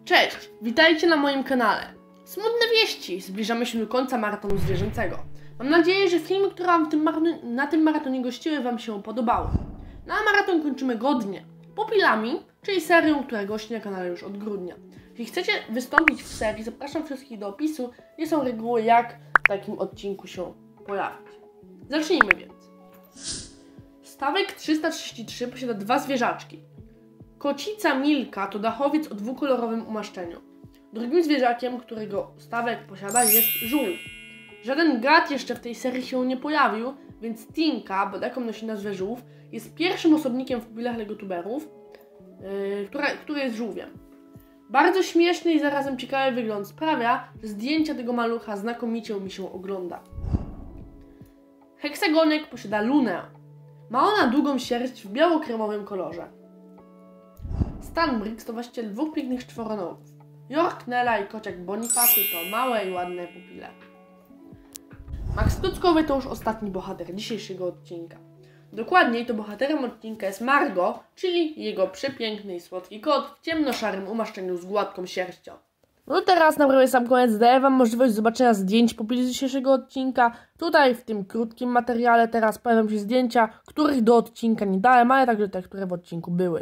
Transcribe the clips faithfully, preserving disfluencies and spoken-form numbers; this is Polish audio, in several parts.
Cześć, witajcie na moim kanale. Smutne wieści, zbliżamy się do końca maratonu zwierzęcego. Mam nadzieję, że filmy, które wam w tym na tym maratonie gościły, wam się podobały. Na maraton kończymy godnie Pupilami, czyli serią, która gości na kanale już od grudnia. Jeśli chcecie wystąpić w serii, zapraszam wszystkich do opisu, gdzie są reguły, jak w takim odcinku się pojawić. Zacznijmy więc. Stawek trzysta trzydzieści trzy posiada dwa zwierzaczki. Kocica Milka to dachowiec o dwukolorowym umaszczeniu. Drugim zwierzakiem, którego stawek posiada, jest żółw. Żaden gad jeszcze w tej serii się nie pojawił, więc Tinka, bo taką nosi nazwę żółw, jest pierwszym osobnikiem w pupilach legotuberów, yy, która, który jest żółwiem. Bardzo śmieszny i zarazem ciekawy wygląd sprawia, że zdjęcia tego malucha znakomicie mi się ogląda. Heksagonek posiada Lunę. Ma ona długą sierść w biało-kremowym kolorze. Stanbrix to właściciel dwóch pięknych czworonogów. York, Nella i kociak Bonifacy to małe i ładne pupile. Max Tuckowy to już ostatni bohater dzisiejszego odcinka. Dokładniej to bohaterem odcinka jest Margo, czyli jego przepiękny i słodki kot w ciemnoszarym umaszczeniu z gładką sierścią. No teraz na prawie sam koniec daję wam możliwość zobaczenia zdjęć pupili z dzisiejszego odcinka. Tutaj w tym krótkim materiale teraz pojawią się zdjęcia, których do odcinka nie dałem, ale także te, które w odcinku były.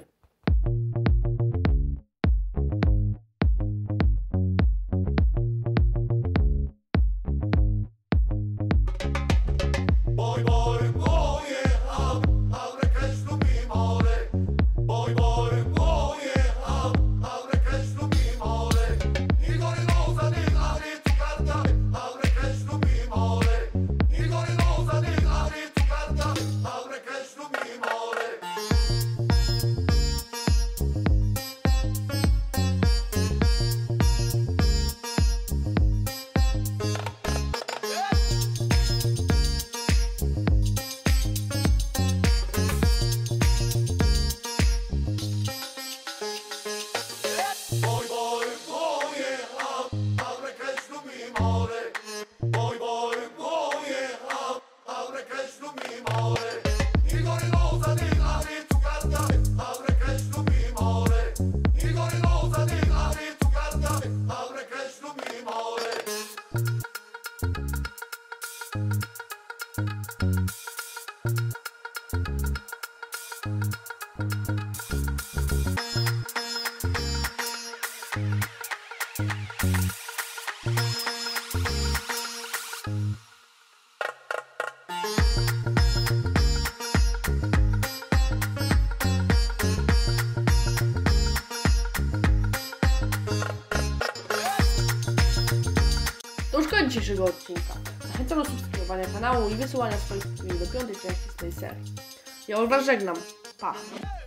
To już koniec dzisiejszego odcinka. Zachęcam do subskrybowania kanału i wysyłania swoich filmów do piątej części z tej serii. Ja już was żegnam. Pa!